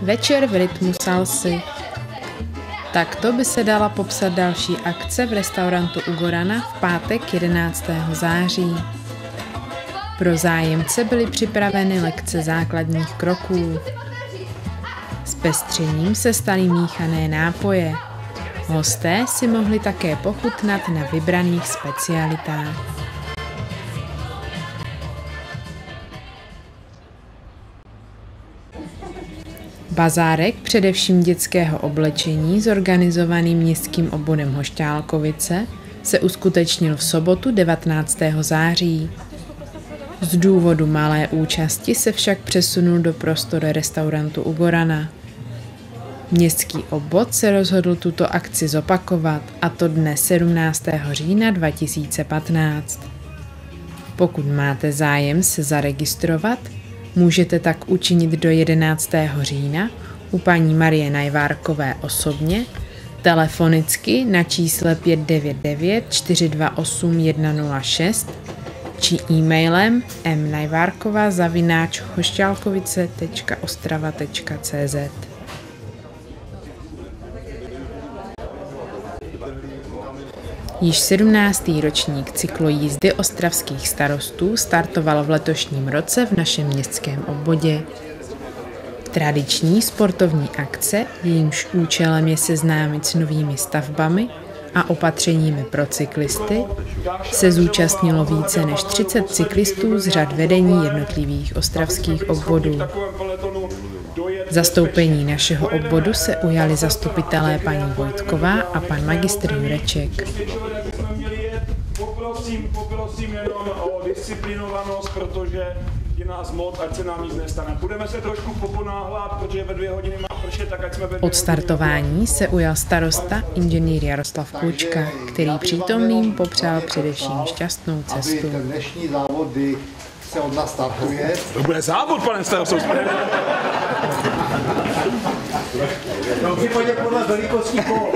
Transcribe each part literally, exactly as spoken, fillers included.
Večer v rytmu salsy. Takto by se dala popsat další akce v restaurantu U Gorana v pátek jedenáctého září. Pro zájemce byly připraveny lekce základních kroků. Zpestřením se staly míchané nápoje. Hosté si mohli také pochutnat na vybraných specialitách. Bazárek především dětského oblečení zorganizovaný městským obvodem Hošťálkovice se uskutečnil v sobotu devatenáctého září. Z důvodu malé účasti se však přesunul do prostoru restaurantu U Gorana. Městský obvod se rozhodl tuto akci zopakovat, a to dne sedmnáctého října dva tisíce patnáct. Pokud máte zájem se zaregistrovat, můžete tak učinit do jedenáctého října u paní Marie Najvárkové osobně, telefonicky na čísle pět devět devět čtyři dva osm jedna nula šest či e-mailem m najvárkova zavináč hošťálkovice tečka ostrava tečka cé zet. Již sedmnáctý ročník cyklojízdy ostravských starostů startoval v letošním roce v našem městském obvodě. Tradiční sportovní akce, jejímž účelem je seznámit s novými stavbami a opatřeními pro cyklisty, se zúčastnilo více než třicet cyklistů z řad vedení jednotlivých ostravských obvodů. Zastoupení našeho obvodu se ujali zastupitelé paní Vojtková a pan magistr Jureček. Poprosím, poprosím jenom o disciplinovanost, protože je nás moc, ať se nám nic nestane. Budeme se trošku poponáhlat, protože ve dvě hodiny má pršet, tak ať jsme ve dvě Od startování se ujal starosta inženýr Jaroslav Klučka, který přítomným popřál především šťastnou cestu. Aby dnešní závody se od nás startuje. To bude závod, pane starosto. No, v případě podle velikosti kol.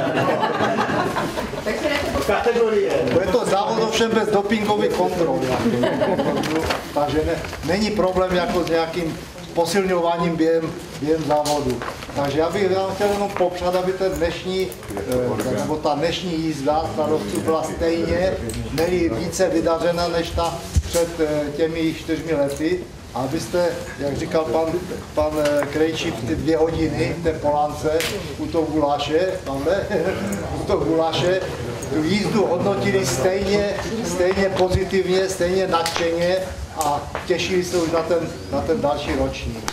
Kategorie. Je to závod ovšem bez dopingových kontrol. Takže ne, není problém jako s nějakým posilňováním během, během závodu. Takže já bych vám chtěl jenom popřát, aby ten dnešní, nebo ta dnešní jízda starostů byla stejně, nejvíce více vydařena než ta před těmi čtyřmi lety. Abyste, jak říkal pan, pan Krejčí, v ty dvě hodiny v té Polánce u toho guláše, tamhle, u toho guláše, tu jízdu hodnotili stejně, stejně pozitivně, stejně nadšeně a těšili se už na ten, na ten další ročník.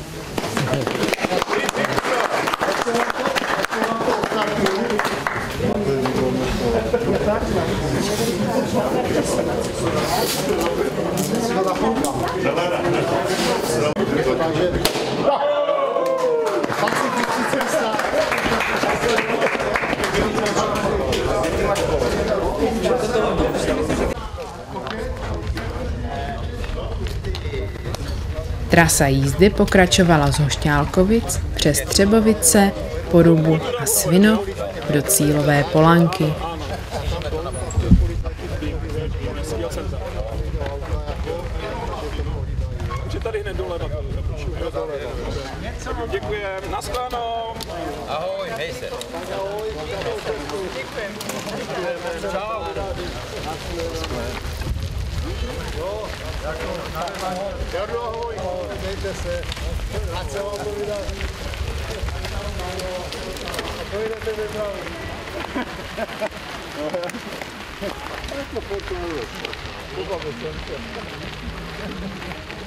Takže Trasa jízdy pokračovala z Hošťálkovic přes Třebovice, Porubu a Svinov do cílové Polanky. Děkujeme, nashledanou. Ahoj, hej se. Děkujeme. Čau. Jardo, ahoj, mějte se, ať se vám to vydaří. A pojedete ve zdraví. Jak to podporuješ? Pobavil jsem se.